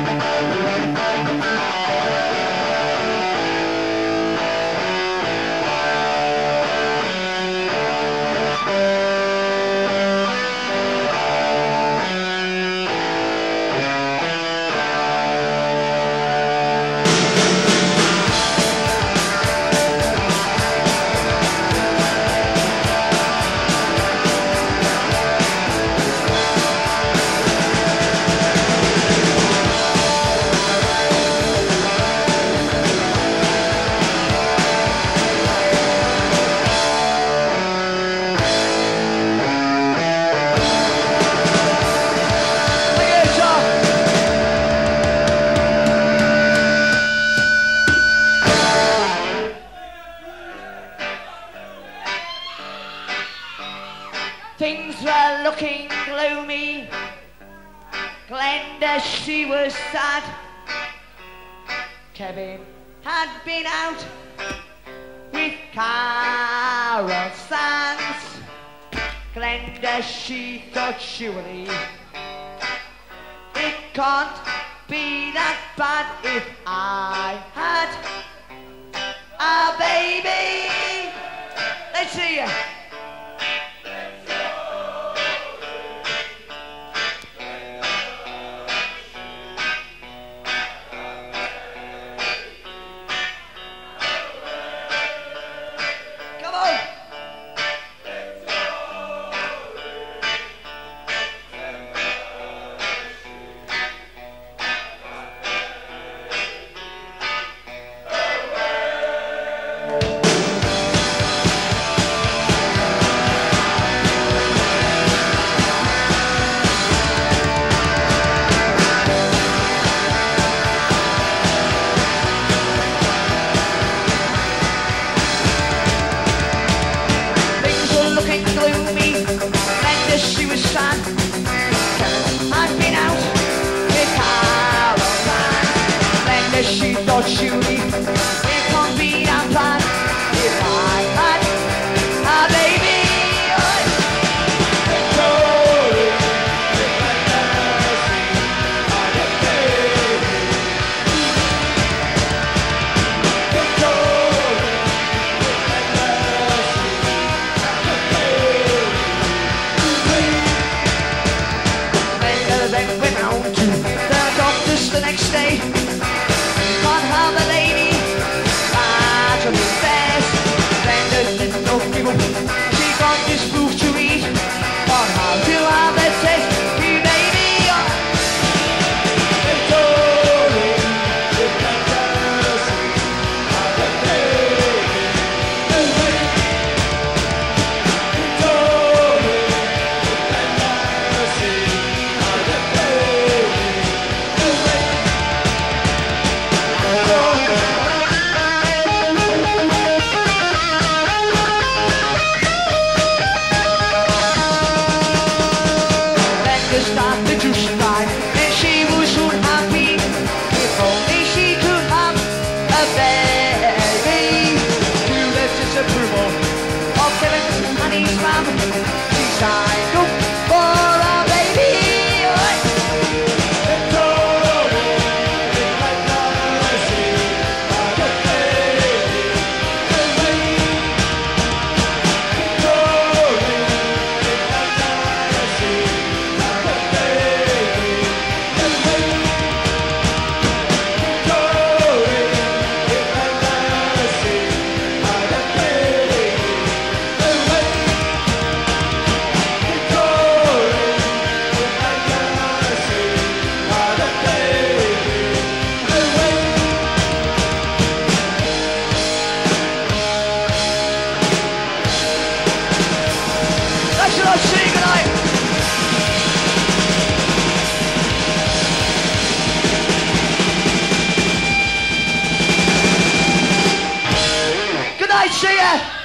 Things were looking gloomy. Glenda, she was sad. Kevin had been out with Carol Sands. Glenda, she thought surely it can't be that bad if I had a baby. Let's see ya. She thought surely it can't be that bad if I had a baby. Victoria, then went round to the doctors the next day. Have a lady, large on his best. Glenda didn't know people. She got this proof to read on how to have a sex with you, baby. Victoria, with fantasy, have a baby. Victoria, with fantasy, have a baby. Started to strike, and she was so happy. If only she could have a baby. To the disapproval of Kevin and his mum, she signed up for a baby. Victoria, fantasy, had a baby. Victoria, fantasy. See ya!